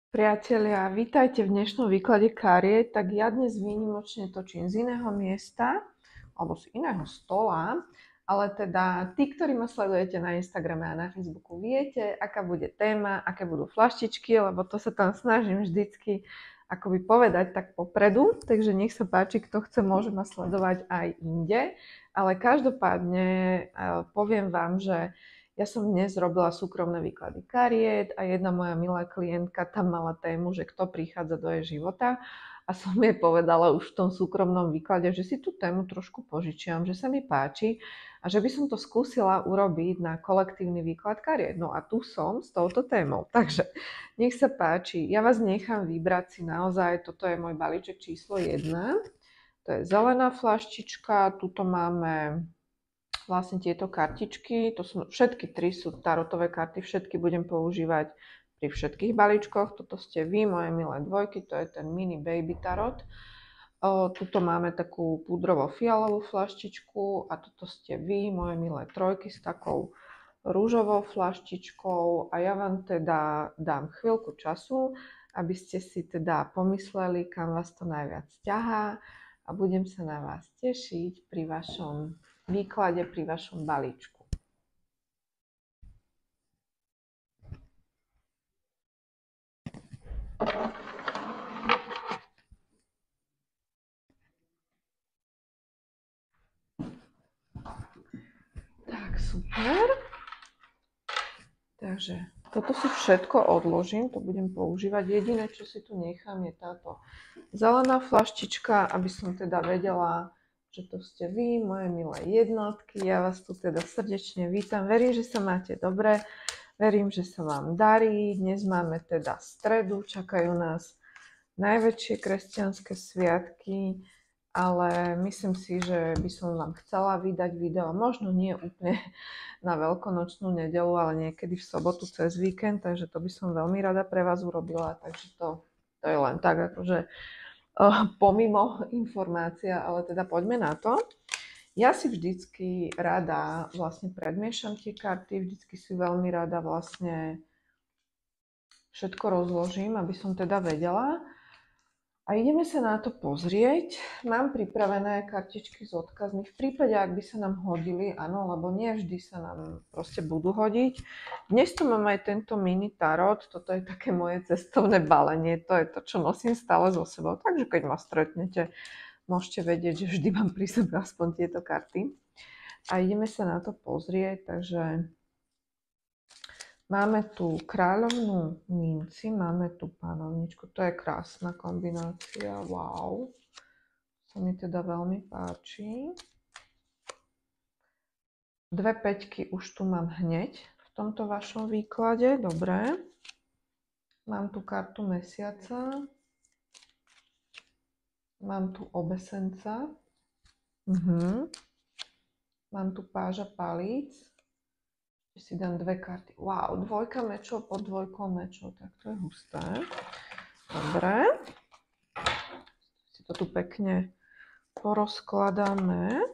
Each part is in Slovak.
Priatelia, vítajte v dnešnom výklade kariet. Tak ja dnes výnimočne točím z iného miesta, alebo z iného stola, ale teda tí, ktorí ma sledujete na Instagrame a na Facebooku, viete, aká bude téma, aké budú flaštičky, lebo to sa tam snažím vždycky akoby povedať tak popredu, takže nech sa páči, kto chce, môže ma sledovať aj inde, ale každopádne poviem vám, že ja som dnes robila súkromné výklady kariet a jedna moja milá klientka tam mala tému, že kto prichádza do jej života a som jej povedala už v tom súkromnom výklade, že si tú tému trošku požičiam, že sa mi páči a že by som to skúsila urobiť na kolektívny výklad kariet. No a tu som s touto témou. Takže nech sa páči, ja vás nechám vybrať si naozaj, toto je môj balíček číslo 1. To je zelená flaštička, tuto máme vlastne tieto kartičky, to sú všetky tri sú tarotové karty, všetky budem používať pri všetkých balíčkoch. Toto ste vy, moje milé dvojky, to je ten mini baby tarot. Tuto máme takú púdrovo-fialovú flaštičku a toto ste vy, moje milé trojky, s takou rúžovou flaštičkou a ja vám teda dám chvíľku času, aby ste si teda pomysleli, kam vás to najviac ťahá a budem sa na vás tešiť pri vašom výklade, pri vašom balíčku. Tak, super. Takže toto si všetko odložím, to budem používať. Jediné, čo si tu nechám, je táto zelená flaštička, aby som teda vedela, že to ste vy, moje milé jednotky. Ja vás tu teda srdečne vítam. Verím, že sa máte dobre. Verím, že sa vám darí. Dnes máme teda stredu, čakajú nás najväčšie kresťanské sviatky, ale myslím si, že by som vám chcela vydať video, možno nie úplne na veľkonočnú nedeľu, ale niekedy v sobotu cez víkend, takže to by som veľmi rada pre vás urobila, takže to je len tak akože pomimo informácia, ale teda poďme na to. Ja si vždycky rada vlastne predmiešam tie karty, vždycky si veľmi rada vlastne všetko rozložím, aby som teda vedela. A ideme sa na to pozrieť. Mám pripravené kartičky s odkazmi. V prípade, ak by sa nám hodili, áno, lebo nie vždy sa nám proste budú hodiť. Dnes tu mám aj tento mini tarot. Toto je také moje cestovné balenie. To je to, čo nosím stále so sebou. Takže keď ma stretnete, môžete vedieť, že vždy mám pri sebe aspoň tieto karty. A ideme sa na to pozrieť. Takže máme tu kráľovnú minci, máme tu panovničku, to je krásna kombinácia, wow. Sa mi teda veľmi páči. Dve päťky už tu mám hneď v tomto vašom výklade, dobre. Mám tu kartu mesiaca. Mám tu obesenca. Mám tu páža palíc. Si dám dve karty. Wow, dvojka mečov pod dvojkou mečov, tak to je husté. Dobre. Si to tu pekne porozkladáme.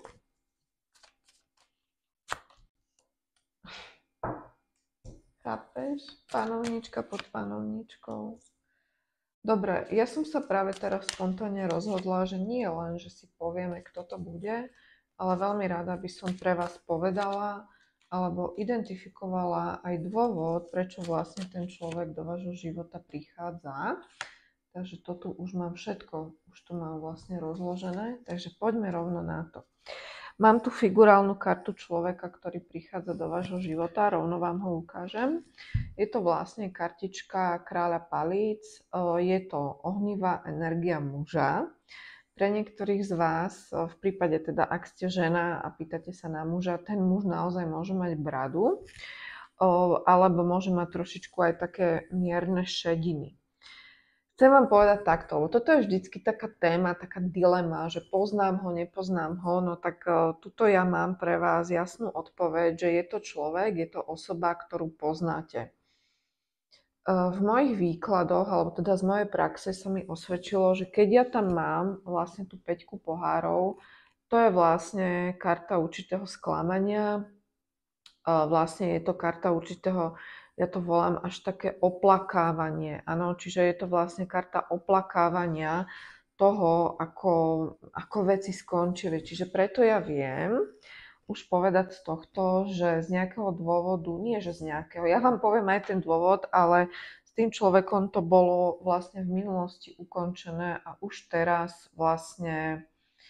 Chápeš? Panovnička pod panovničkou. Dobre, ja som sa práve teraz spontánne rozhodla, že nie len, že si povieme, kto to bude, ale veľmi rada by som pre vás povedala, alebo identifikovala aj dôvod, prečo vlastne ten človek do vášho života prichádza. Takže to tu už mám všetko, už tu mám vlastne rozložené, takže poďme rovno na to. Mám tu figurálnu kartu človeka, ktorý prichádza do vášho života, rovno vám ho ukážem. Je to vlastne kartička kráľa palíc, je to ohnivá energia muža. Pre niektorých z vás, v prípade teda, ak ste žena a pýtate sa na muža, ten muž naozaj môže mať bradu, alebo môže mať trošičku aj také mierne šediny. Chcem vám povedať takto, lebo toto je vždycky taká téma, taká dilema, že poznám ho, nepoznám ho, no tak tuto ja mám pre vás jasnú odpoveď, že je to človek, je to osoba, ktorú poznáte. V mojich výkladoch, alebo teda z mojej praxe sa mi osvedčilo, že keď ja tam mám vlastne tú 5 pohárov, to je vlastne karta určitého sklamania, vlastne je to karta určitého ja to volám až také oplakávanie. Áno, čiže je to vlastne karta oplakávania toho, ako veci skončili. Čiže preto ja viem už povedať z tohto, že z nejakého dôvodu, nie že z nejakého, ja vám poviem aj ten dôvod, ale s tým človekom to bolo vlastne v minulosti ukončené a už teraz vlastne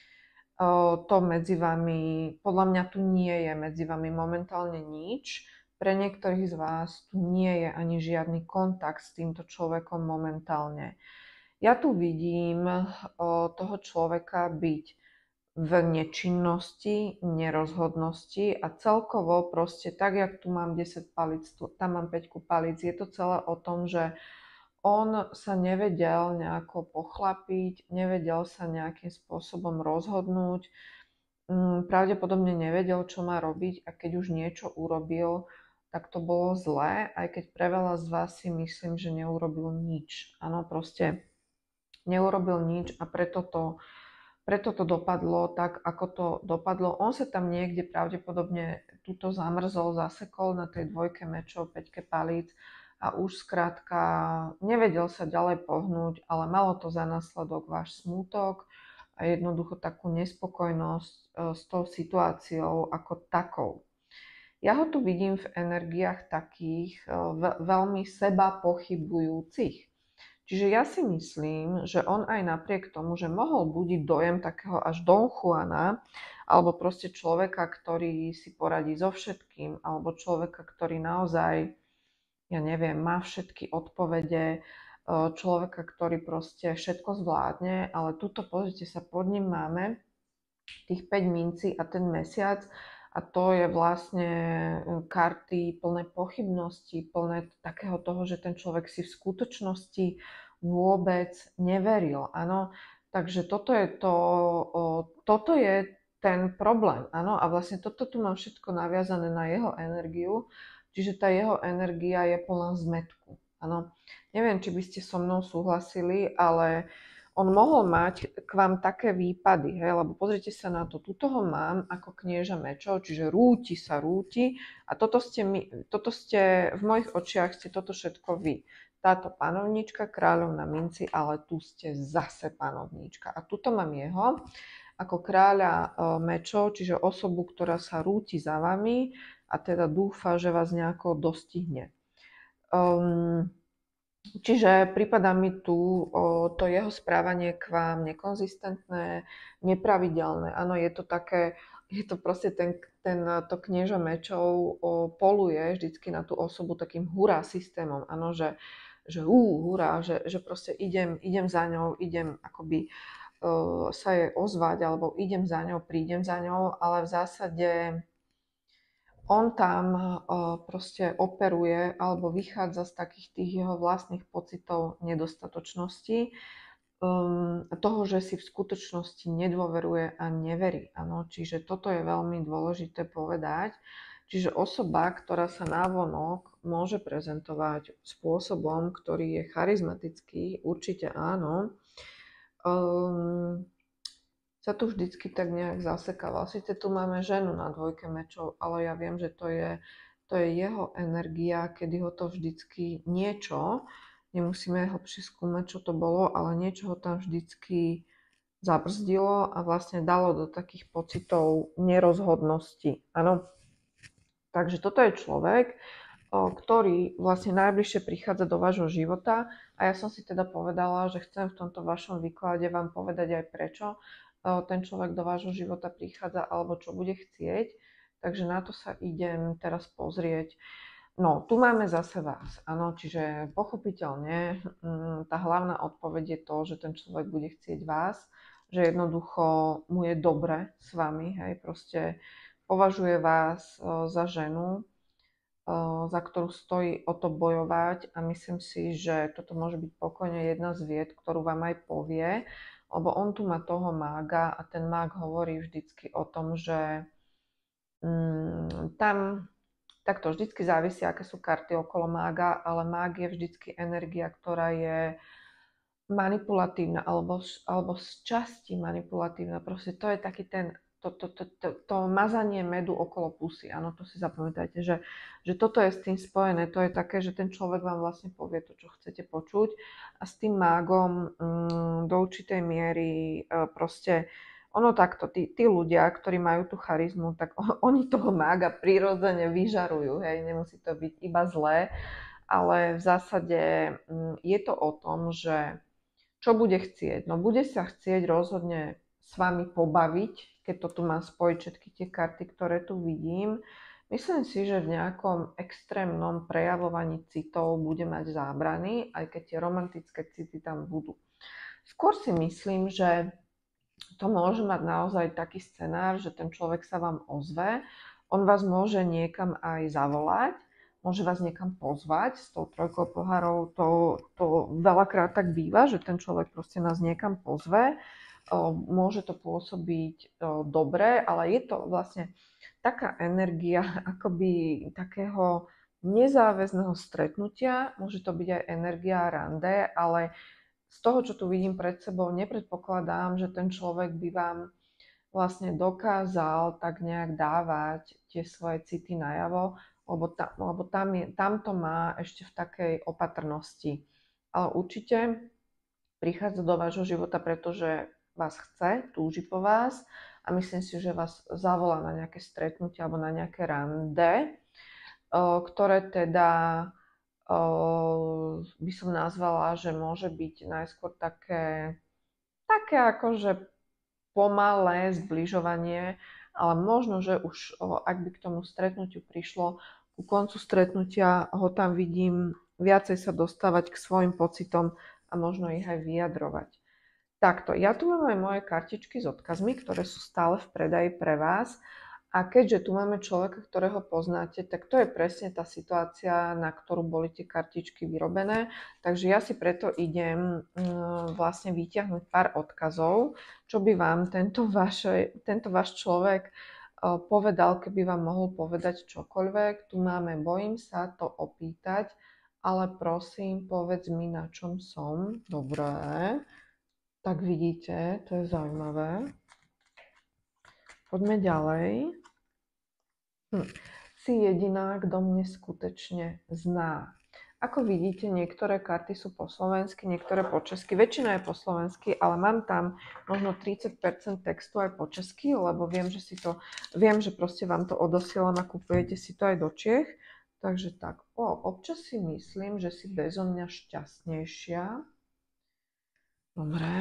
to medzi vami, podľa mňa tu nie je medzi vami momentálne nič. Pre niektorých z vás tu nie je ani žiadny kontakt s týmto človekom momentálne. Ja tu vidím toho človeka byť v nečinnosti, nerozhodnosti a celkovo proste tak, jak tu mám 10 palíc, tam mám 5 palíc, je to celé o tom, že on sa nevedel nejako pochlapiť, nevedel sa nejakým spôsobom rozhodnúť, pravdepodobne nevedel, čo má robiť a keď už niečo urobil, tak to bolo zlé, aj keď pre veľa z vás si myslím, že neurobil nič. Áno, proste neurobil nič a preto to dopadlo tak, ako to dopadlo. On sa tam niekde pravdepodobne tuto zamrzol, zasekol na tej dvojke mečov, 5 palíc a už skrátka nevedel sa ďalej pohnúť, ale malo to za následok váš smútok a jednoducho takú nespokojnosť s tou situáciou ako takou. Ja ho tu vidím v energiách takých veľmi seba pochybujúcich. Čiže ja si myslím, že on aj napriek tomu, že mohol budiť dojem takého až Don Juana, alebo proste človeka, ktorý si poradí so všetkým, alebo človeka, ktorý naozaj, ja neviem, má všetky odpovede, človeka, ktorý proste všetko zvládne, ale tuto pozrite sa, pod ním máme tých 5 mincí a ten mesiac a to je vlastne karty plné pochybností, plné takého toho, že ten človek si v skutočnosti vôbec neveril. Áno, takže toto je ten problém. Áno, a vlastne toto tu mám všetko naviazané na jeho energiu, čiže tá jeho energia je plná zmätku. Áno, neviem, či by ste so mnou súhlasili, ale on mohol mať k vám také výpady, hej, lebo pozrite sa na to, tuto ho mám ako knieža mečov, čiže rúti a toto ste, v mojich očiach ste toto všetko vy. Táto panovníčka, kráľovna minci, ale tu ste zase panovníčka. A tuto mám jeho ako kráľa mečov, čiže osobu, ktorá sa rúti za vami a teda dúfa, že vás nejako dostihne. Čiže prípada mi tu to jeho správanie k vám nekonzistentné, nepravidelné. Áno, je to také, je to proste to knieža mečov poluje vždycky na tú osobu takým hurá systémom. Áno, že hurá, že proste idem za ňou, idem akoby sa jej ozvať, alebo idem za ňou, prídem za ňou, ale v zásade on tam proste operuje alebo vychádza z takých tých jeho vlastných pocitov nedostatočnosti, toho, že si v skutočnosti nedôveruje a neverí. Ano, čiže toto je veľmi dôležité povedať. Čiže osoba, ktorá sa návonok môže prezentovať spôsobom, ktorý je charizmatický, určite áno, sa tu vždycky tak nejak zasekáva. Sice tu máme ženu na dvojke mečov, ale ja viem, že to je jeho energia, kedy ho to vždycky niečo, nemusíme ho preskúmať, čo to bolo, ale niečo ho tam vždycky zabrzdilo a vlastne dalo do takých pocitov nerozhodnosti. Áno. Takže toto je človek, ktorý vlastne najbližšie prichádza do vášho života a ja som si teda povedala, že chcem v tomto vašom výklade vám povedať aj prečo ten človek do vášho života prichádza alebo čo bude chcieť. Takže na to sa idem teraz pozrieť. No, tu máme zase vás, áno, čiže pochopiteľne tá hlavná odpoveď je to, že ten človek bude chcieť vás, že jednoducho mu je dobre s vami, hej, proste považuje vás za ženu, za ktorú stojí o to bojovať a myslím si, že toto môže byť pokojne jedna z vied, ktorú vám aj povie, lebo on tu má toho mága a ten mág hovorí vždycky o tom, že tam takto vždycky závisí, aké sú karty okolo mága, ale mág je vždycky energia, ktorá je manipulatívna alebo z časti manipulatívna. Proste to to mazanie medu okolo pusy. Áno, to si zapamätajte, že toto je s tým spojené. To je také, že ten človek vám vlastne povie to, čo chcete počuť. A s tým mágom do určitej miery proste ono takto, tí ľudia, ktorí majú tú charizmu, tak oni toho mága prirodzene vyžarujú. Hej, nemusí to byť iba zlé, ale v zásade je to o tom, že čo bude chcieť? No bude sa chcieť rozhodne s vami pobaviť, keď to tu mám spojiť všetky tie karty, ktoré tu vidím. Myslím si, že v nejakom extrémnom prejavovaní citov bude mať zábrany, aj keď tie romantické city tam budú. Skôr si myslím, že to môže mať naozaj taký scenár, že ten človek sa vám ozve, on vás môže niekam aj zavolať, môže vás niekam pozvať s tou trojkou pohárov, to veľakrát tak býva, že ten človek proste nás niekam pozve, môže to pôsobiť dobre, ale je to vlastne taká energia akoby takého nezáväzného stretnutia, môže to byť aj energia rande, ale z toho, čo tu vidím pred sebou, nepredpokladám, že ten človek by vám vlastne dokázal tak nejak dávať tie svoje city najavo, lebo tam to má ešte v takej opatrnosti. Ale určite prichádza do vášho života, pretože vás chce, túži po vás a myslím si, že vás zavolá na nejaké stretnutie alebo na nejaké rande, ktoré teda by som nazvala, že môže byť najskôr také akože pomalé zbližovanie, ale možno, že už ak by k tomu stretnutiu prišlo, ku koncu stretnutia ho tam vidím viacej sa dostávať k svojim pocitom a možno ich aj vyjadrovať. Takto, ja tu mám aj moje kartičky s odkazmi, ktoré sú stále v predaji pre vás. A keďže tu máme človeka, ktorého poznáte, tak to je presne tá situácia, na ktorú boli tie kartičky vyrobené. Takže ja si preto idem vlastne vyťahnuť pár odkazov, čo by vám tento váš človek povedal, keby vám mohol povedať čokoľvek. Tu máme, bojím sa to opýtať, ale prosím, povedz mi, na čom som. Dobré. Tak vidíte, to je zaujímavé. Poďme ďalej. Si jediná, kto mne skutečne zná. Ako vidíte, niektoré karty sú po slovensky, niektoré po česky. Väčšina je po slovensky, ale mám tam možno 30% textu aj po česky, lebo viem, že proste vám to odosielam a kupujete si to aj do Čiech. Takže tak, občas si myslím, že si bezo mňa šťastnejšia. Dobre.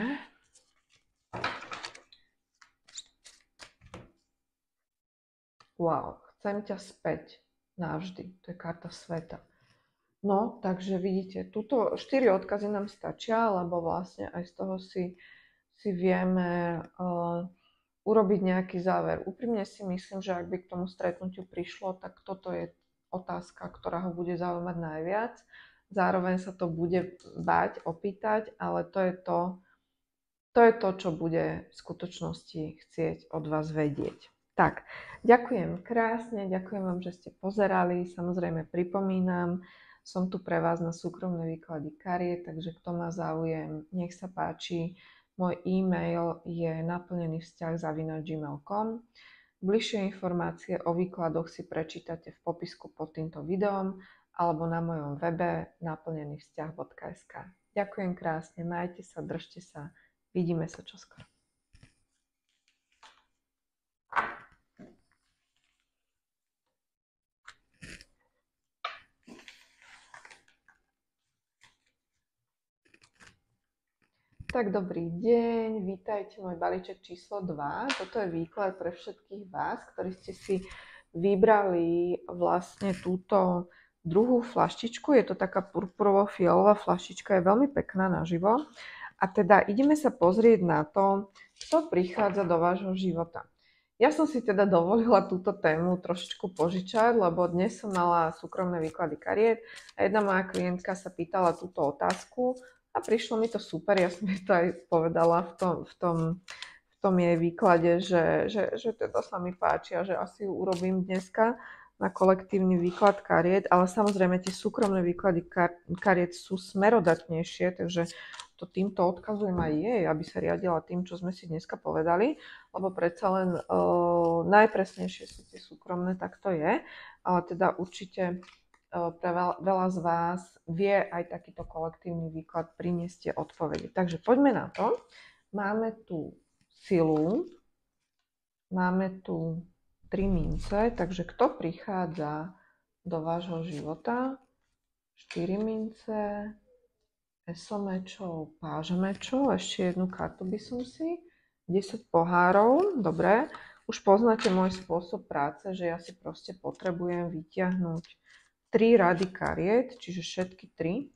Wow, chcem ťa späť navždy. To je karta sveta. No, takže vidíte, tuto 4 odkazy nám stačia, lebo vlastne aj z toho si vieme urobiť nejaký záver. Úprimne si myslím, že ak by k tomu stretnutiu prišlo, tak toto je otázka, ktorá ho bude zaujímať najviac. Zároveň sa to bude báť, opýtať, ale to je to, čo bude v skutočnosti chcieť od vás vedieť. Tak, ďakujem krásne, ďakujem vám, že ste pozerali. Samozrejme pripomínam, som tu pre vás na súkromné výklady kariet, takže kto má záujem, nech sa páči. Môj e-mail je naplnenyvzťah@gmail.com. Bližšie informácie o výkladoch si prečítate v popisku pod týmto videom alebo na mojom webe naplnenyvzťah.sk. Ďakujem krásne, majte sa, držte sa, vidíme sa čoskoro. Tak dobrý deň, vítajte môj balíček číslo 2. Toto je výklad pre všetkých vás, ktorí ste si vybrali vlastne túto druhú fľaštičku. Je to taká purpurovo-fialová fľaštička, je veľmi pekná naživo. A teda ideme sa pozrieť na to, kto prichádza do vášho života. Ja som si teda dovolila túto tému trošičku požičať, lebo dnes som mala súkromné výklady kariet a jedna moja klientka sa pýtala túto otázku. A prišlo mi to super, ja som jej to aj povedala v tom jej výklade, že teda sa mi páči a že asi ju urobím dneska. na kolektívny výklad kariet, ale samozrejme tie súkromné výklady kariet sú smerodatnejšie, takže to týmto odkazujem aj jej, aby sa riadila tým, čo sme si dneska povedali, lebo predsa len najpresnejšie sú tie súkromné, tak to je, ale teda určite pre veľa z vás vie aj takýto kolektívny výklad priniesť tie odpovede. Takže poďme na to. Máme tu silu, máme tu 3 mince, takže kto prichádza do vášho života? 4 mince, eso mečov, páž mečov, ešte jednu kartu by som si, 10 pohárov, dobre. Už poznáte môj spôsob práce, že ja si proste potrebujem vytiahnuť 3 rady kariet, čiže všetky 3.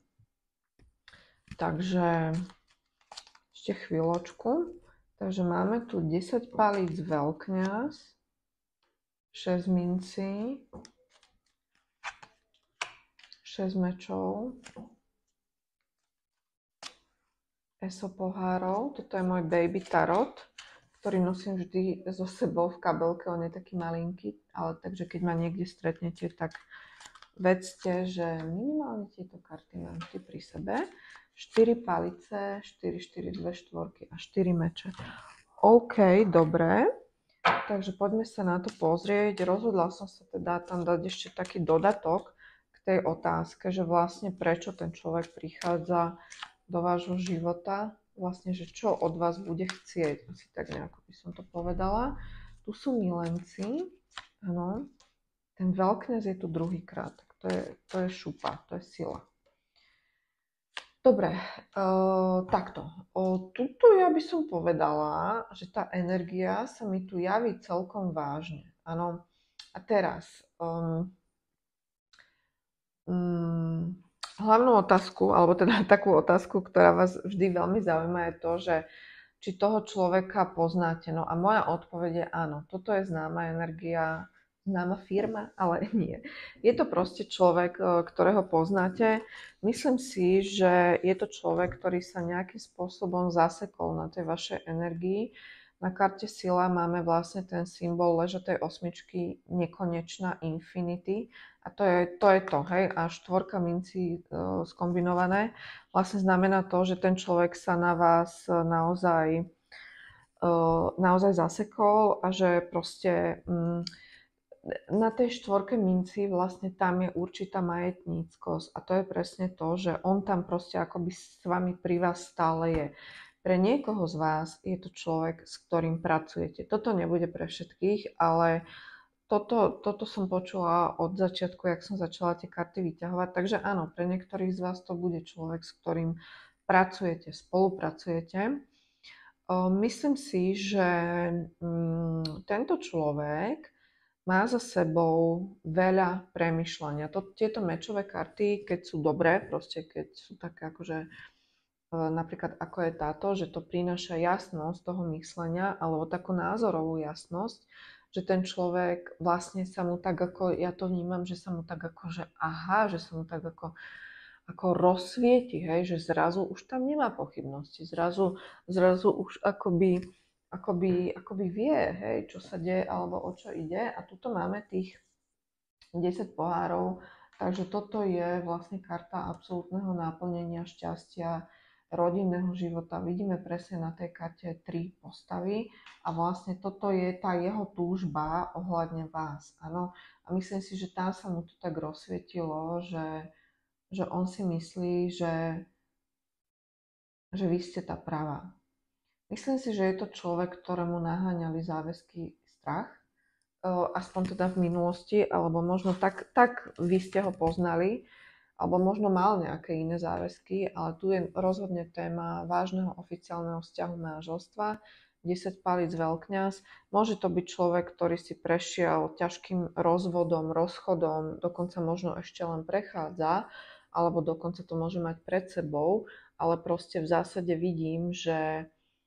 Takže ešte chvíľočku. Takže máme tu 10 palíc veľkňaz, 6 mincí, 6 mečov, eso pohárov. Toto je môj baby tarot, ktorý nosím vždy so sebou v kabelke. On je taký malinký, ale takže keď ma niekde stretnete, tak vedzte, že minimálne tieto karty mám vždy pri sebe. 4 palice, 4, 4, 2 štvorky a 4 meče. OK, dobre. Takže poďme sa na to pozrieť. Rozhodla som sa teda tam dať ešte taký dodatok k tej otázke, že vlastne prečo ten človek prichádza do vášho života. Vlastne, že čo od vás bude chcieť. Asi tak nejako by som to povedala. Tu sú milenci. Áno. Ten veľkňaz je tu druhýkrát. To je šupa, to je sila. Dobre, takto. Tuto ja by som povedala, že tá energia sa mi tu javí celkom vážne. Áno. A teraz, hlavnú otázku, alebo teda takú otázku, ktorá vás vždy veľmi zaujíma, je to, že či toho človeka poznáte. No a moja odpoveď je áno. Toto je známa energia, známa firma, ale nie. Je to proste človek, ktorého poznáte. Myslím si, že je to človek, ktorý sa nejakým spôsobom zasekol na tej vašej energii. Na karte sila máme vlastne ten symbol ležatej osmičky nekonečná infinity. A to je to, hej. A štvorka mincí skombinované vlastne znamená to, že ten človek sa na vás naozaj zasekol a že proste na tej štvorke minci vlastne tam je určitá majetníckosť a to je presne to, že on tam proste akoby s vami pri vás stále je. Pre niekoho z vás je to človek, s ktorým pracujete. Toto nebude pre všetkých, ale toto som počula od začiatku, jak som začala tie karty vyťahovať. Takže áno, pre niektorých z vás to bude človek, s ktorým pracujete, spolupracujete. Myslím si, že tento človek má za sebou veľa premýšľania. Tieto mečové karty, keď sú dobré, proste keď sú také akože napríklad ako je táto, že to prináša jasnosť toho myslenia alebo takú názorovú jasnosť, že ten človek vlastne sa mu tak ako, ja to vnímam, že sa mu tak ako, že aha, že sa mu tak ako rozsvieti, hej, že zrazu už tam nemá pochybnosti, zrazu už akoby vie, hej, čo sa deje alebo o čo ide. A tuto máme tých 10 pohárov, takže toto je vlastne karta absolútneho náplnenia šťastia, rodinného života. Vidíme presne na tej karte 3 postavy a vlastne toto je tá jeho túžba ohľadne vás. Áno? A myslím si, že tam sa mu to tak rozsvietilo, že on si myslí, že vy ste tá pravá. Myslím si, že je to človek, ktorému naháňali záväzky strach, aspoň teda v minulosti, alebo možno tak vy ste ho poznali, alebo možno mal nejaké iné záväzky, ale tu je rozhodne téma vážneho oficiálneho vzťahu manželstva, 10 palíc veľkňaz. Môže to byť človek, ktorý si prešiel ťažkým rozvodom, rozchodom, dokonca možno ešte len prechádza, alebo dokonca to môže mať pred sebou, ale proste v zásade vidím, že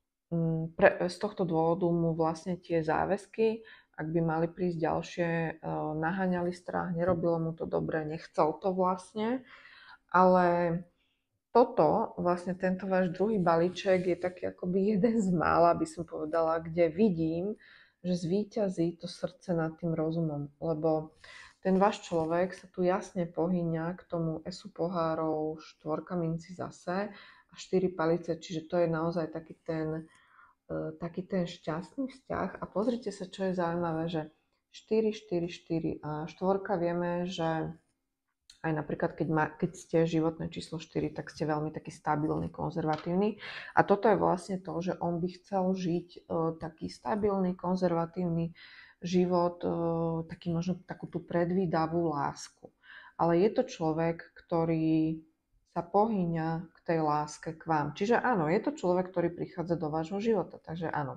z tohto dôvodu mu vlastne tie záväzky, ak by mali prísť ďalšie, naháňali strach, nerobilo mu to dobre, nechcel to vlastne. Ale toto, vlastne tento váš druhý balíček je taký akoby jeden z mála, by som povedala, kde vidím, že zvíťazí to srdce nad tým rozumom. Lebo ten váš človek sa tu jasne pohýňa k tomu esu pohárov, štvorka minci zase a 4 palice, čiže to je naozaj taký ten šťastný vzťah. A pozrite sa, čo je zaujímavé, že 4, 4, 4 a štvorka vieme, že aj napríklad, keď ste životné číslo 4, tak ste veľmi taký stabilný, konzervatívny. A toto je vlastne to, že on by chcel žiť taký stabilný, konzervatívny život, taký možno takú tú predvídavú lásku. Ale je to človek, ktorý sa pohýňa k tej láske k vám. Čiže áno, je to človek, ktorý prichádza do vášho života. Takže áno.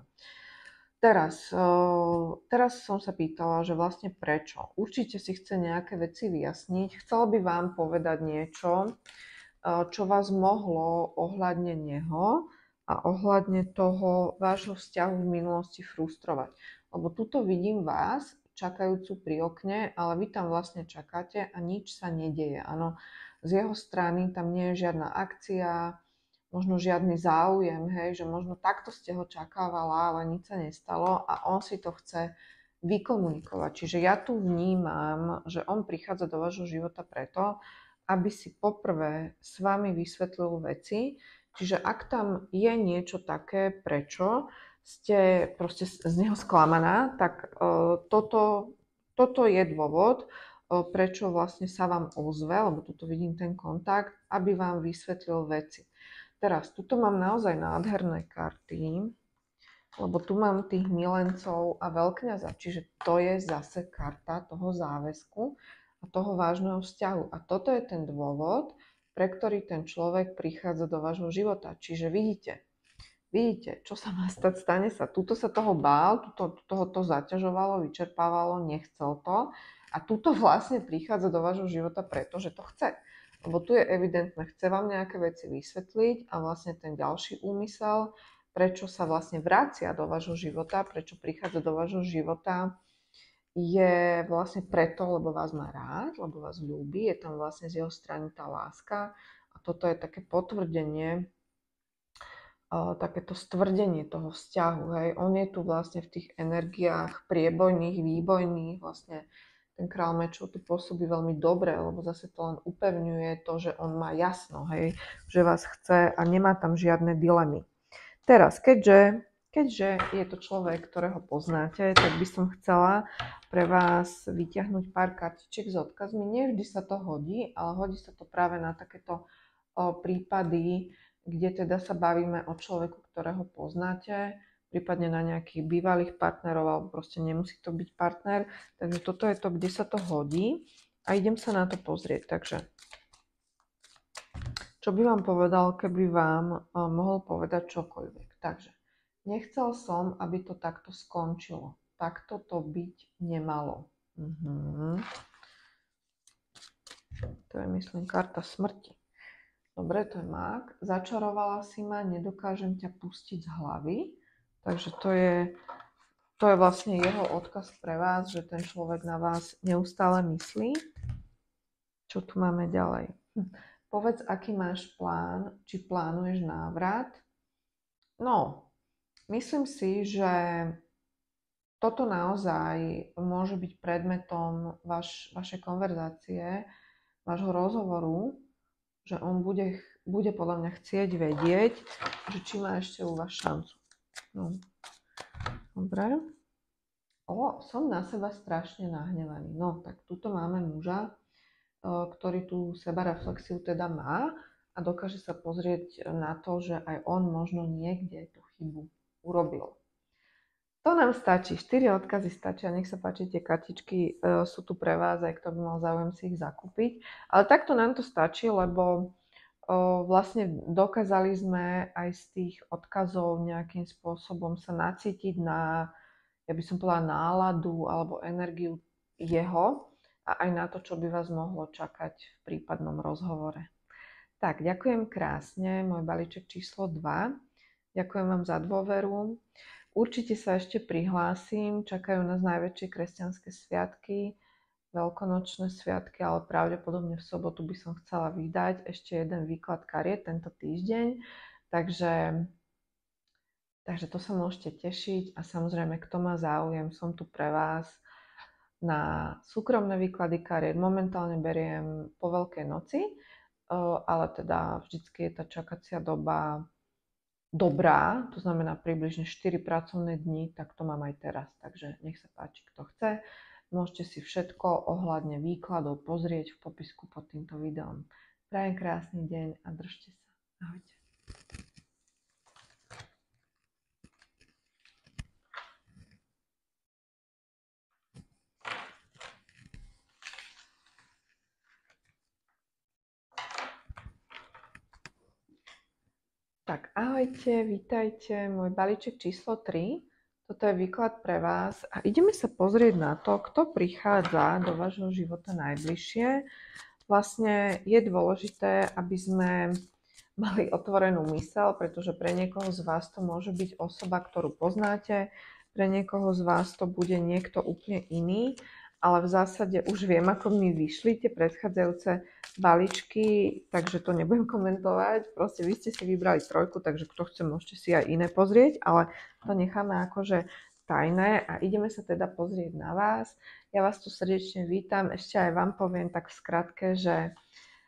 Teraz som sa pýtala, že vlastne prečo. Určite si chce nejaké veci vyjasniť. Chcel by vám povedať niečo, čo vás mohlo ohľadne neho a ohľadne toho vášho vzťahu v minulosti frustrovať. Lebo tuto vidím vás, čakajúcu pri okne, ale vy tam vlastne čakáte a nič sa nedieje. Áno, z jeho strany tam nie je žiadna akcia, možno žiadny záujem, hej, že možno takto ste ho čakávala, ale nič sa nestalo a on si to chce vykomunikovať. Čiže ja tu vnímam, že on prichádza do vášho života preto, aby si poprvé s vami vysvetlil veci. Čiže ak tam je niečo také, prečo ste proste z neho sklamaná, tak toto je dôvod, prečo vlastne sa vám ozve, lebo tuto vidím ten kontakt, aby vám vysvetlil veci. Teraz, tuto mám naozaj nádherné karty, lebo tu mám tých milencov a veľkňaza, čiže to je zase karta toho záväzku a toho vážneho vzťahu. A toto je ten dôvod, pre ktorý ten človek prichádza do vášho života. Čiže vidíte, čo sa má stať, stane sa. Tuto sa toho bál, toho to zaťažovalo, vyčerpávalo, nechcel to. A tuto vlastne prichádza do vášho života preto, že to chce. Lebo tu je evidentné, chce vám nejaké veci vysvetliť a vlastne ten ďalší úmysel, prečo sa vlastne vracia do vášho života, prečo prichádza do vášho života, je vlastne preto, lebo vás má rád, lebo vás ľúbi, je tam vlastne z jeho strany tá láska a toto je také potvrdenie, takéto stvrdenie toho vzťahu. Hej. On je tu vlastne v tých energiách priebojných, výbojných, vlastne ten kráľ mečov tu pôsobí veľmi dobre, lebo zase to len upevňuje to, že on má jasno, hej, že vás chce a nemá tam žiadne dilemy. Teraz, keďže je to človek, ktorého poznáte, tak by som chcela pre vás vyťahnuť pár kartičiek s odkazmi. Nie vždy sa to hodí, ale hodí sa to práve na takéto prípady, kde teda sa bavíme o človeku, ktorého poznáte, prípadne na nejakých bývalých partnerov, alebo proste nemusí to byť partner. Takže toto je to, kde sa to hodí a idem sa na to pozrieť. Takže, čo by vám povedal, keby vám mohol povedať čokoľvek. Takže, nechcel som, aby to takto skončilo. Takto to byť nemalo. To je, myslím, karta smrti. Dobre, to je mák. Začarovala si ma, nedokážem ťa pustiť z hlavy. Takže to je vlastne jeho odkaz pre vás, že ten človek na vás neustále myslí. Čo tu máme ďalej? Povedz, aký máš plán, či plánuješ návrat. No, myslím si, že toto naozaj môže byť predmetom vašej konverzácie, vášho rozhovoru, že on bude podľa mňa chcieť vedieť, že či má ešte u vás šancu. No. Dobre. Som na seba strašne nahnevaný. No, tak tuto máme muža, ktorý tú sebareflexiu teda má a dokáže sa pozrieť na to, že aj on možno niekde tú chybu urobil. To nám stačí. 4 odkazy stačia. Nech sa páči, tie kartičky sú tu pre vás, aj kto by mal záujem si ich zakúpiť. Ale takto nám to stačí, lebo vlastne dokázali sme aj z tých odkazov nejakým spôsobom sa nacítiť na, ja by som povedala, náladu alebo energiu jeho a aj na to, čo by vás mohlo čakať v prípadnom rozhovore. Tak, ďakujem krásne, môj balíček číslo 2. Ďakujem vám za dôveru. Určite sa ešte prihlásim, čakajú nás najväčšie kresťanské sviatky, veľkonočné sviatky, ale pravdepodobne v sobotu by som chcela vydať ešte jeden výklad kariet tento týždeň. Takže to sa môžete tešiť a samozrejme, kto má záujem, som tu pre vás. na súkromné výklady kariet. Momentálne beriem po Veľkej noci, ale teda vždycky je tá čakacia doba dobrá, to znamená približne 4 pracovné dni, tak to mám aj teraz. Takže nech sa páči, kto chce. Môžete si všetko ohľadne výkladov pozrieť v popisku pod týmto videom. Prajem krásny deň a držte sa. Ahojte. Tak ahojte, vítajte, môj balíček číslo 3. Toto je výklad pre vás a ideme sa pozrieť na to, kto prichádza do vášho života najbližšie. Vlastne je dôležité, aby sme mali otvorenú myseľ, pretože pre niekoho z vás to môže byť osoba, ktorú poznáte, pre niekoho z vás to bude niekto úplne iný, ale v zásade už viem, ako mi vyšli tie predchádzajúce balíčky, takže to nebudem komentovať. Proste vy ste si vybrali trojku, takže kto chce, môžete si aj iné pozrieť, ale to necháme akože tajné a ideme sa teda pozrieť na vás. Ja vás tu srdečne vítam. Ešte aj vám poviem tak v skratke, že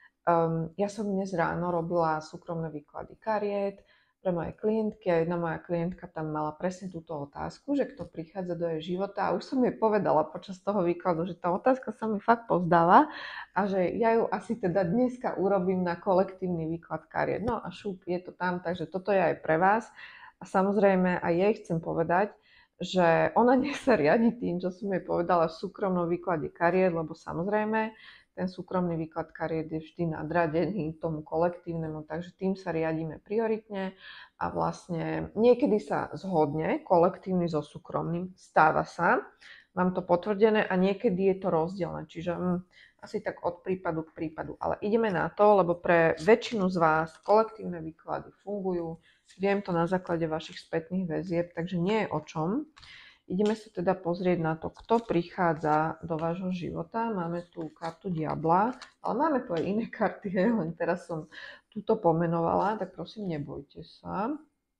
ja som dnes ráno robila súkromné výklady kariet pre moje klientky a jedna moja klientka tam mala presne túto otázku, že kto prichádza do jej života a už som jej povedala počas toho výkladu, že tá otázka sa mi fakt pozdáva a že ja ju asi teda dneska urobím na kolektívny výklad kariet. No a šup, je to tam, takže toto je aj pre vás a samozrejme aj jej chcem povedať, že ona nech sa riadi tým, čo som jej povedala v súkromnom výklade kariet, lebo samozrejme ten súkromný výklad kariet je vždy nadradený tomu kolektívnemu, takže tým sa riadíme prioritne a vlastne niekedy sa zhodne kolektívny so súkromným, stáva sa, mám to potvrdené a niekedy je to rozdielne, čiže asi tak od prípadu k prípadu, ale ideme na to, lebo pre väčšinu z vás kolektívne výklady fungujú, viem to na základe vašich spätných väzieb, takže nie je o čom. Ideme sa teda pozrieť na to, kto prichádza do vášho života. Máme tu kartu Diabla, ale máme tu aj iné karty, len teraz som túto pomenovala, tak prosím, nebojte sa.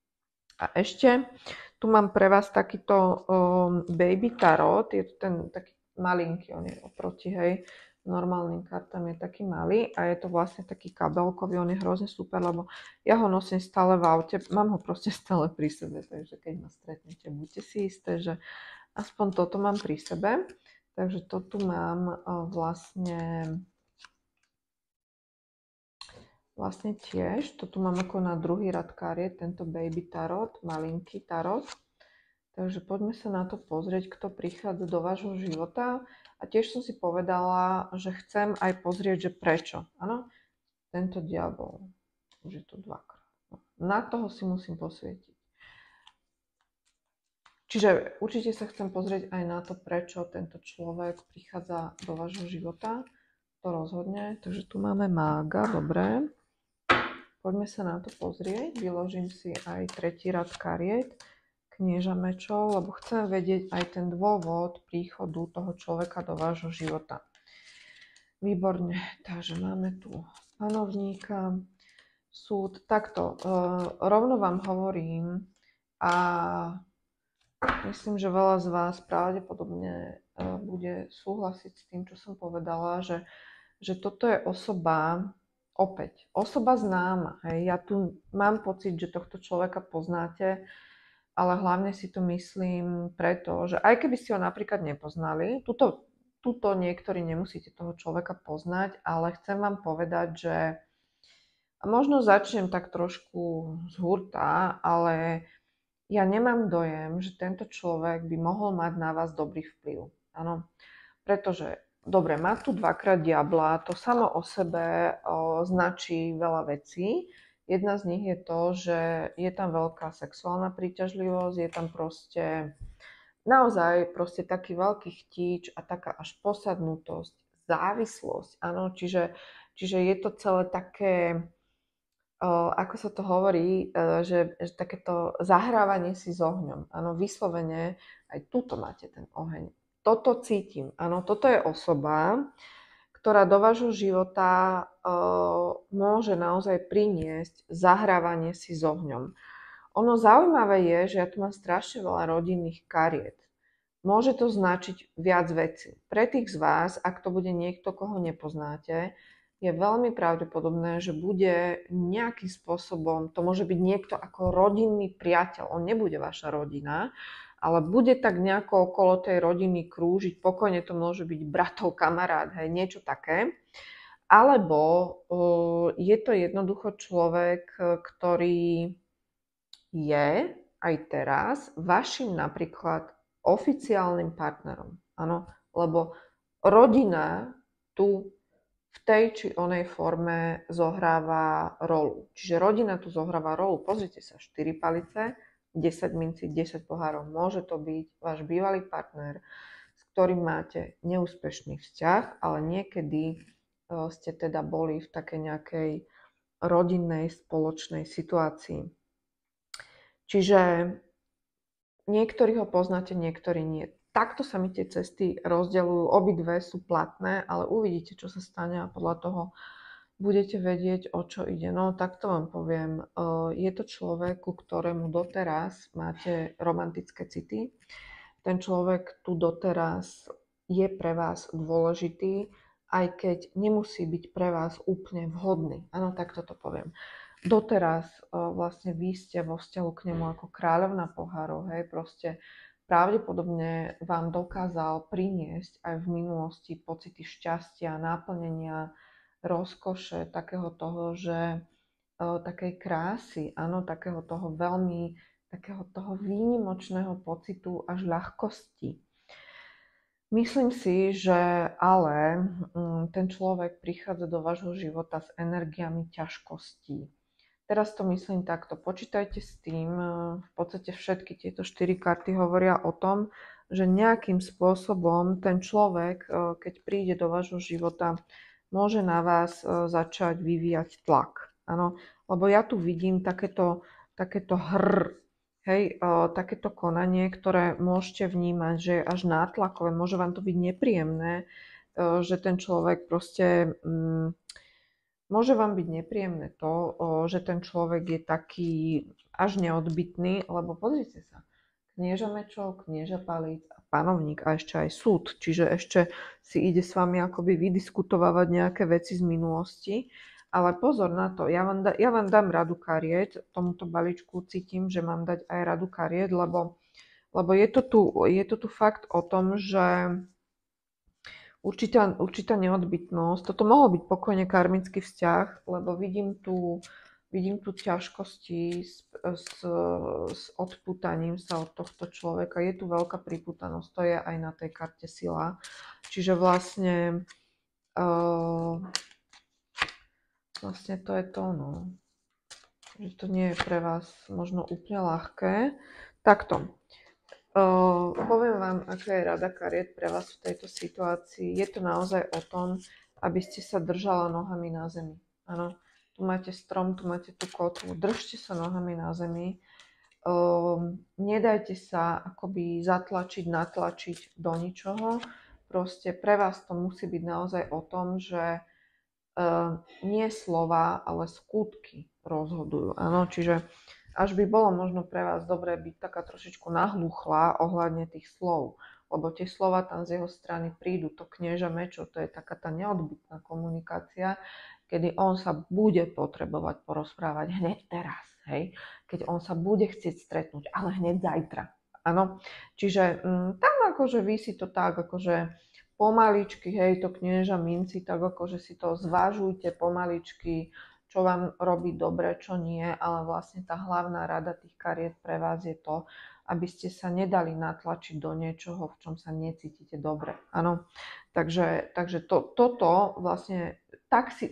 A ešte tu mám pre vás takýto Baby Tarot, je to ten taký malinký, on je oproti, hej, normálnym kartám je taký malý a je to vlastne taký kabelkový, on je hrozne super, lebo ja ho nosím stále v aute, mám ho proste stále pri sebe, takže keď ma stretnete, buďte si isté, že aspoň toto mám pri sebe. Takže to tu mám vlastne tiež, to tu mám ako na druhý rad kariet, tento Baby Tarot, malinký tarot. Takže poďme sa na to pozrieť, kto prichádza do vášho života. A tiež som si povedala, že chcem aj pozrieť, že prečo. Áno, tento diabol. Už je to dvakrát. No, na toho si musím posvietiť. Čiže určite sa chcem pozrieť aj na to, prečo tento človek prichádza do vášho života. To rozhodne. Takže tu máme mága, dobre. Poďme sa na to pozrieť. Vyložím si aj tretí rad kariet. Knieža mečov, lebo chcem vedieť aj ten dôvod príchodu toho človeka do vášho života. Výborne, takže máme tu panovníka, súd. Takto, rovno vám hovorím a myslím, že veľa z vás pravdepodobne bude súhlasiť s tým, čo som povedala, že toto je osoba, opäť, osoba známa. Hej. Ja tu mám pocit, že tohto človeka poznáte, ale hlavne si to myslím preto, že aj keby ste ho napríklad nepoznali, tuto niektorí nemusíte toho človeka poznať, ale chcem vám povedať, že a možno začnem tak trošku z hurta, ale ja nemám dojem, že tento človek by mohol mať na vás dobrý vplyv. Áno, pretože, dobre, má tu dvakrát diabla, to samo o sebe značí veľa vecí. Jedna z nich je to, že je tam veľká sexuálna príťažlivosť, je tam proste naozaj proste taký veľký chtíč a taká až posadnutosť, závislosť, áno, čiže je to celé také, ako sa to hovorí, že takéto zahrávanie si s ohňom, áno, vyslovene, aj tuto máte ten oheň. Toto cítim, áno, toto je osoba, ktorá do vášho života môže naozaj priniesť zahrávanie si s ohňom. Ono zaujímavé je, že ja tu mám strašne veľa rodinných kariet. môže to značiť viac vecí. Pre tých z vás, ak to bude niekto, koho nepoznáte, je veľmi pravdepodobné, že bude nejakým spôsobom, to môže byť niekto ako rodinný priateľ, on nebude vaša rodina, ale bude tak nejako okolo tej rodiny krúžiť, pokojne to môže byť bratov, kamarát, hej, niečo také. Alebo je to jednoducho človek, ktorý je aj teraz vašim napríklad oficiálnym partnerom. Áno, lebo rodina tu v tej či onej forme zohráva rolu. Čiže rodina tu zohráva rolu. Pozrite sa, 4 palice, 10 mincí, 10 pohárov. Môže to byť váš bývalý partner, s ktorým máte neúspešný vzťah, ale niekedy ste teda boli v takej nejakej rodinnej spoločnej situácii. Čiže niektorí ho poznáte, niektorí nie. Takto sa mi tie cesty rozdeľujú, obidve sú platné, ale uvidíte, čo sa stane a podľa toho budete vedieť, o čo ide. No, takto vám poviem. Je to človek, ku ktorému doteraz máte romantické city. Ten človek tu doteraz je pre vás dôležitý, aj keď nemusí byť pre vás úplne vhodný. Áno, takto to poviem. Doteraz vlastne vy ste vo vzťahu k nemu ako kráľovna pohárov, hej, proste pravdepodobne vám dokázal priniesť aj v minulosti pocity šťastia, náplnenia, rozkoše, takého toho, že takej krásy, áno, takého toho veľmi, takého toho výnimočného pocitu až ľahkosti. Myslím si, že ale ten človek prichádza do vášho života s energiami ťažkostí. Teraz to myslím takto, počítajte s tým, v podstate všetky tieto 4 karty hovoria o tom, že nejakým spôsobom ten človek, keď príde do vášho života, môže na vás začať vyvíjať tlak. Áno, lebo ja tu vidím takéto takéto konanie, ktoré môžete vnímať, že je až nátlakové, môže vám to byť nepríjemné, že ten človek proste... Môže vám byť nepríjemné to, že ten človek je taký až neodbytný, lebo pozrite sa, knieža mečov, knieža palíc a panovník a ešte aj súd, čiže ešte si ide s vami akoby vydiskutovávať nejaké veci z minulosti. Ale pozor na to, ja vám dám radu kariet, tomuto balíčku cítim, že mám dať aj radu kariet, lebo je to tu fakt o tom, že určitá neodbytnosť. Toto mohol byť pokojne karmický vzťah, lebo vidím tu ťažkosti s odpútaním sa od tohto človeka. Je tu veľká pripútanosť, to je aj na tej karte sila. Čiže vlastne to je to, no. Že to nie je pre vás možno úplne ľahké. Takto. Poviem vám, aká je rada kariet pre vás v tejto situácii. Je to naozaj o tom, aby ste sa držala nohami na zemi. Áno, tu máte strom, tu máte tú kotvu. Držte sa nohami na zemi. Nedajte sa akoby zatlačiť, natlačiť do ničoho. Proste pre vás to musí byť naozaj o tom, že nie slova, ale skutky rozhodujú. Áno, čiže až by bolo možno pre vás dobré byť taká trošičku nahluchlá ohľadne tých slov, lebo tie slova tam z jeho strany prídu, to knieža mečov, to je taká tá neodbytná komunikácia, kedy on sa bude potrebovať porozprávať hneď teraz, hej, keď on sa bude chcieť stretnúť, ale hneď zajtra, áno, čiže tam akože vy si to tak akože pomaličky, hej, to knieža minci, tak akože si to zvažujte pomaličky, čo vám robí dobre, čo nie, ale vlastne tá hlavná rada tých kariet pre vás je to, aby ste sa nedali natlačiť do niečoho, v čom sa necítite dobre. Áno, takže toto vlastne tak si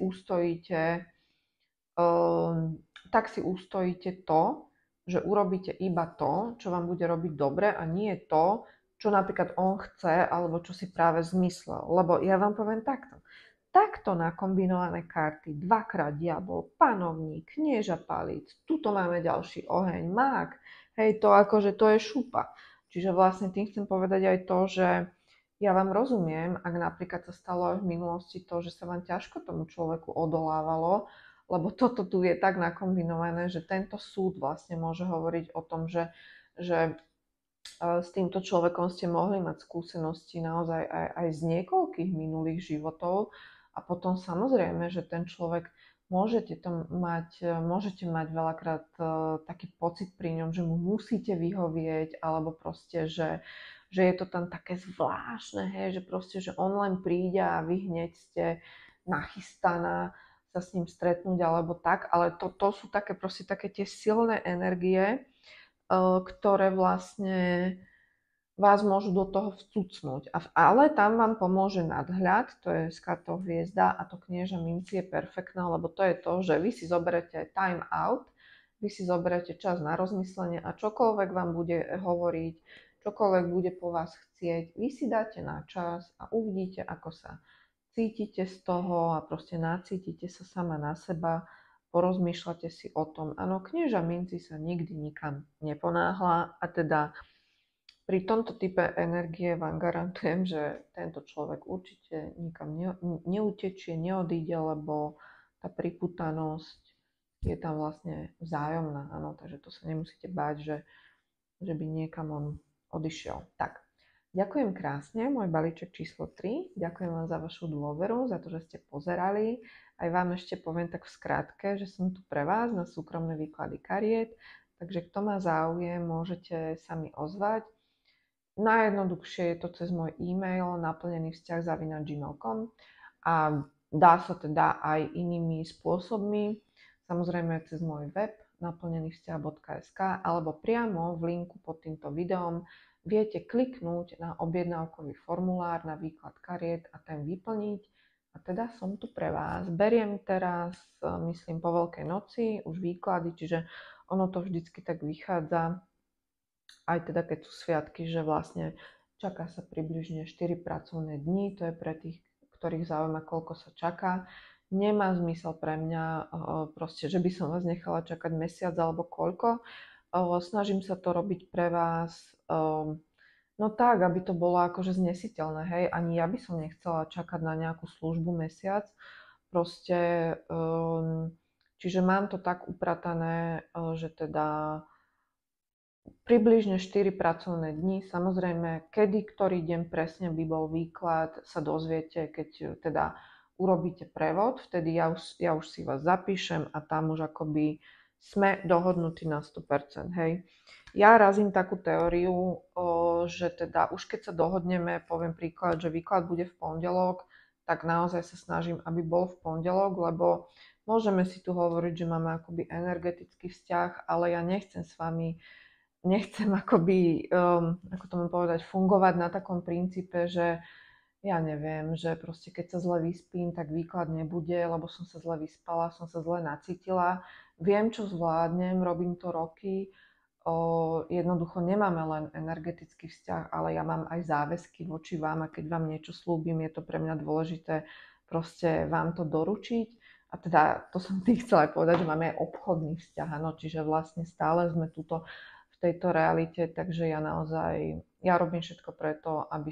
ustojíte to, že urobíte iba to, čo vám bude robiť dobre a nie to, čo napríklad on chce, alebo čo si práve zmyslel. Lebo ja vám poviem takto nakombinované karty, dvakrát diabol, panovník, knieža palíc, tuto máme ďalší oheň, mák, hej, to akože to je šupa. Čiže vlastne tým chcem povedať aj to, že ja vám rozumiem, ak napríklad sa stalo aj v minulosti to, že sa vám ťažko tomu človeku odolávalo, lebo toto tu je tak nakombinované, že tento súd vlastne môže hovoriť o tom, že s týmto človekom ste mohli mať skúsenosti naozaj aj z niekoľkých minulých životov a potom samozrejme, že ten človek môžete mať veľakrát taký pocit pri ňom, že mu musíte vyhovieť, alebo proste, že je to tam také zvláštne, hej, že proste, že on len príde a vy hneď ste nachystaná sa s ním stretnúť alebo tak, ale to sú také proste také tie silné energie, ktoré vlastne vás môžu do toho vcucnúť. Ale tam vám pomôže nadhľad, to je s kartou hviezda a to knieža minci je perfektná, lebo to je to, že vy si zoberete time out, vy si zoberete čas na rozmyslenie a čokoľvek vám bude hovoriť, čokoľvek bude po vás chcieť, vy si dáte na čas a uvidíte, ako sa cítite z toho a proste nacítite sa sama na seba, porozmýšľate si o tom. Áno, knieža minci sa nikdy nikam neponáhla a teda pri tomto type energie vám garantujem, že tento človek určite nikam neutečie, neodíde, lebo tá priputanosť je tam vlastne vzájomná. Áno, takže to sa nemusíte báť, že by niekam on odišiel. Tak, ďakujem krásne, môj balíček číslo 3. Ďakujem vám za vašu dôveru, za to, že ste pozerali. Aj vám ešte poviem tak v skratke, že som tu pre vás na súkromné výklady kariet. Takže kto má záujem, môžete sa mi ozvať. Najjednoduchšie je to cez môj e-mail naplnený_vzťah@gmail.com a dá sa teda aj inými spôsobmi, samozrejme cez môj web naplnenyvzťah.sk alebo priamo v linku pod týmto videom viete kliknúť na objednávkový formulár na výklad kariet a ten vyplniť. A teda som tu pre vás. Beriem teraz, myslím, po Veľkej noci už výklady, čiže ono to vždycky tak vychádza, aj teda keď sú sviatky, že vlastne čaká sa približne 4 pracovné dni, to je pre tých, ktorých zaujíma, koľko sa čaká. Nemá zmysel pre mňa proste, že by som vás nechala čakať mesiac alebo koľko. Snažím sa to robiť pre vás no tak, aby to bolo akože znesiteľné, hej. Ani ja by som nechcela čakať na nejakú službu mesiac. Proste, čiže mám to tak upratané, že teda približne 4 pracovné dni. Samozrejme, kedy, ktorý deň presne by bol výklad, sa dozviete, keď teda urobíte prevod. Vtedy ja už si vás zapíšem a tam už akoby sme dohodnutí na 100%. Hej. Ja razím takú teóriu, že teda už keď sa dohodneme, poviem príklad, že výklad bude v pondelok, tak naozaj sa snažím, aby bol v pondelok, lebo môžeme si tu hovoriť, že máme akoby energetický vzťah, ale ja nechcem akoby, ako to mám povedať, fungovať na takom princípe, že ja neviem, že proste keď sa zle vyspím, tak výklad nebude, lebo som sa zle vyspala, som sa zle nacítila. Viem, čo zvládnem, robím to roky. Jednoducho nemáme len energetický vzťah, ale ja mám aj záväzky voči vám a keď vám niečo slúbim, je to pre mňa dôležité proste vám to doručiť. A teda to som tým chcela aj povedať, že máme aj obchodný vzťah, áno, čiže vlastne stále sme tuto v tejto realite, takže ja robím všetko preto, aby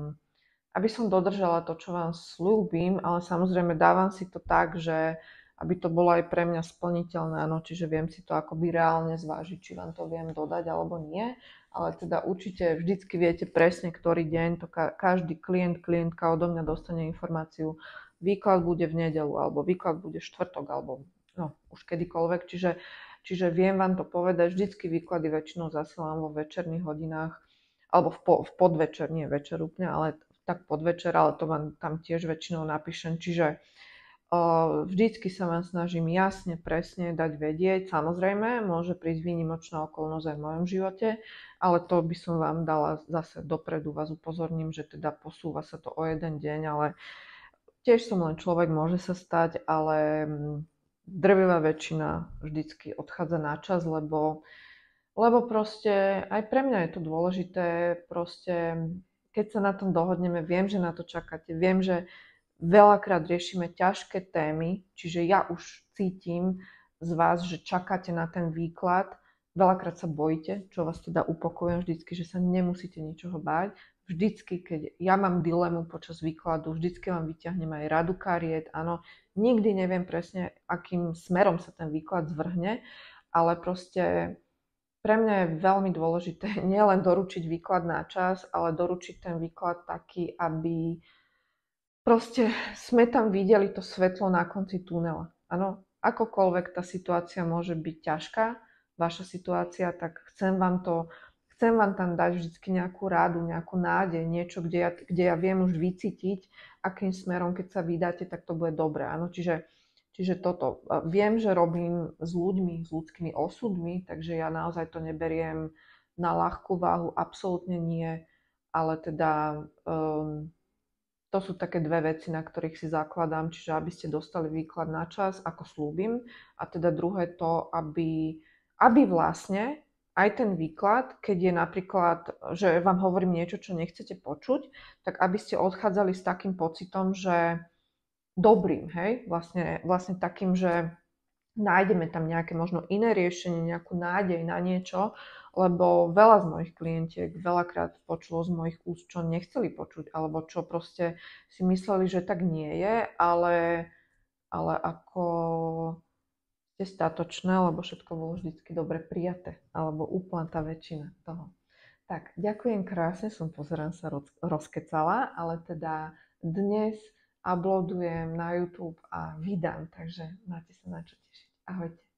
som dodržala to, čo vám slúbim, ale samozrejme dávam si to tak, že aby to bolo aj pre mňa splniteľné, áno, čiže viem si to akoby reálne zvážiť, či vám to viem dodať alebo nie, ale teda určite vždycky viete presne, ktorý deň, to každý klientka odo mňa dostane informáciu, výklad bude v nedeľu, alebo výklad bude v štvrtok, alebo no, už kedykoľvek, čiže viem vám to povedať, vždycky výklady väčšinou zasielam vo večerných hodinách, alebo v podvečer, nie večer úplne, ale tak podvečer, ale to vám tam tiež väčšinou napíšem, čiže vždycky sa vám snažím jasne, presne dať vedieť. Samozrejme, môže prísť výnimočná okolnosť aj v mojom živote, ale to by som vám dala zase dopredu, vás upozorním, že teda posúva sa to o jeden deň, ale tiež som len človek, môže sa stať, ale drvivá väčšina vždycky odchádza na čas, lebo proste aj pre mňa je to dôležité, proste keď sa na tom dohodneme, viem, že na to čakáte, viem, že veľakrát riešime ťažké témy, čiže ja už cítim z vás, že čakáte na ten výklad, veľakrát sa bojíte, čo vás teda upokojujem vždycky, že sa nemusíte ničoho báť. Vždycky, keď ja mám dilemu počas výkladu, vždycky vám vyťahnem aj radu kariet, áno, nikdy neviem presne, akým smerom sa ten výklad zvrhne, ale proste pre mňa je veľmi dôležité nielen doručiť výklad na čas, ale doručiť ten výklad taký, aby proste sme tam videli to svetlo na konci tunela. Áno, akokoľvek tá situácia môže byť ťažká, vaša situácia, tak chcem vám tam dať vždy nejakú rádu, nejakú nádej, niečo, kde ja viem už vycítiť, akým smerom, keď sa vydáte, tak to bude dobré. Áno, čiže toto. Viem, že robím s ľuďmi, s ľudskými osudmi, takže ja naozaj to neberiem na ľahkú váhu, absolútne nie, ale teda to sú také dve veci, na ktorých si zakladám, čiže aby ste dostali výklad na čas, ako slúbim, a teda druhé to, aby vlastne aj ten výklad, keď je napríklad, že vám hovorím niečo, čo nechcete počuť, tak aby ste odchádzali s takým pocitom, že dobrým, hej, vlastne takým, že nájdeme tam nejaké možno iné riešenie, nejakú nádej na niečo, lebo veľa z mojich klientiek veľakrát počulo z mojich úst, čo nechceli počuť, alebo čo proste si mysleli, že tak nie je, ale ako ste statočné, lebo všetko bolo vždycky dobre prijaté, alebo úplne tá väčšina toho. Tak, ďakujem krásne, pozerám sa rozkecala, ale teda dnes uploadujem na YouTube a vydám, takže máte sa na čo tešiť. Ahojte.